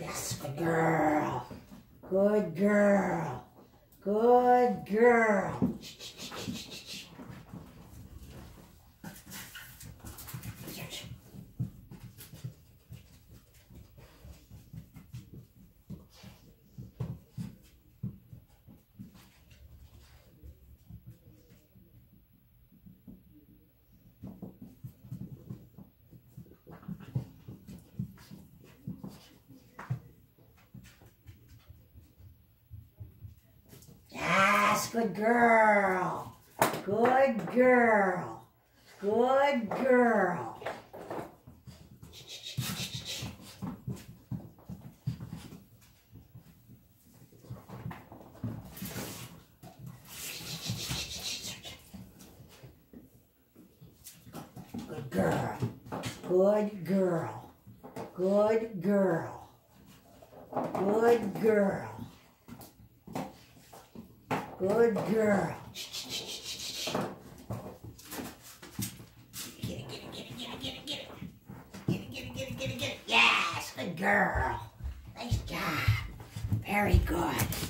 Yes, good girl. Good girl. Good girl. Yes, good girl. Good girl. Good girl. Good girl. Good girl. Good girl. Good girl. Good girl. Get it, get it, get it, get it, get it, get it. Get it, get it, get it, get it, get it. Yes, good girl. Nice job. Very good.